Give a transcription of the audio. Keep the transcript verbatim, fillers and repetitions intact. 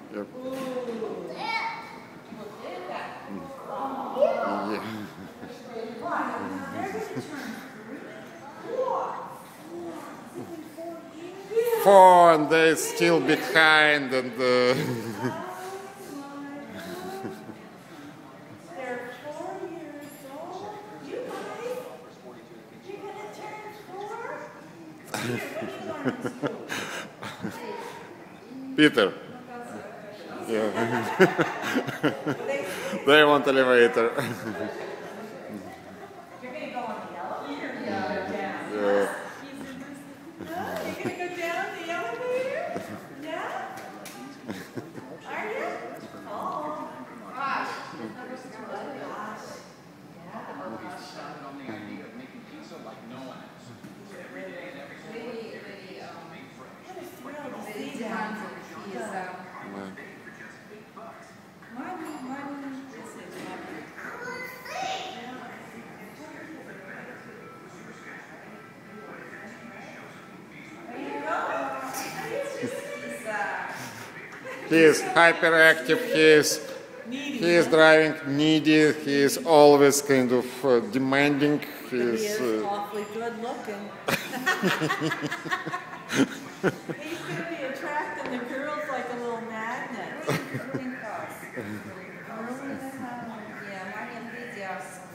Yep. Yeah. Four, and they're still behind, and uh, They're four years old. You guys, you're gonna turn four? Peter. Yeah. They want elevator. You're gonna go on the elevator? Yeah. Yeah. You're gonna go down the elevator? Yeah? Are you? Oh. Gosh. He is hyperactive, he is, he is driving needy, he is always kind of uh, demanding. He He is, is uh, awfully good looking. He's going to be attracting the girls like a little magnet. Yeah, Maria enthusiast.